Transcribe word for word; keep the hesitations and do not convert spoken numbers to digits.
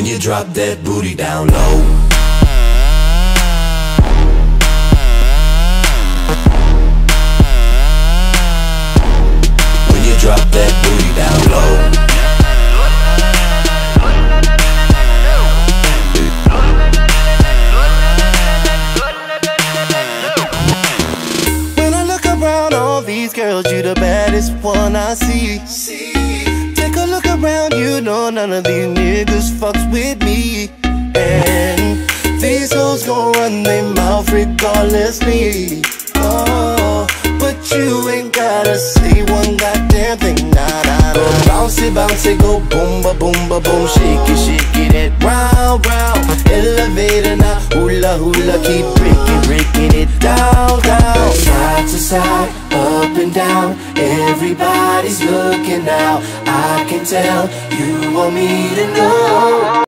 when you drop that booty down low. When you drop that booty down low. Girls, you the baddest one I see. Take a look around, you know none of these niggas fucks with me. And these hoes gon' run their mouth regardlessly. Oh, but you ain't gotta say one goddamn thing, nah, nah, nah. Bounce it, bounce it, go boom, ba boom, ba boom. Shake it, shake it, it round, round. Elevator now, hula, hula. Keep breaking, breaking it down, down. Side to side, up and down, everybody's looking now. I can tell you want me to know.